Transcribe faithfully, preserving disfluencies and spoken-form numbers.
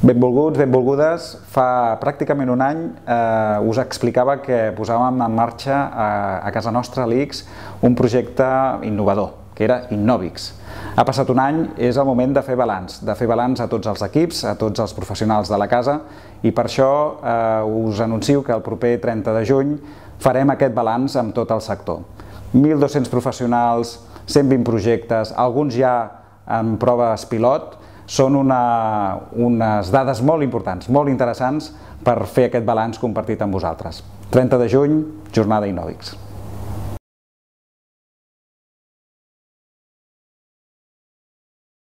Benvolguts, benvolgudes. Fa pràcticament un any eh, us explicava que posàvem en marxa a, a casa nostra, a l'I X, un projecte innovador, que era Innovix. Ha passat un any, és el moment de fer balanç, de fer balanç a tots els equips, a tots els professionals de la casa, i per això eh, us anuncio que el proper trenta de juny farem aquest balanç amb tot el sector. mil dos-cents professionals, cent vint projectes, alguns ja en proves pilot, són una, unes dades molt importants, molt interessants per fer aquest balanç compartit amb vosaltres. trenta de juny, jornada Innovix.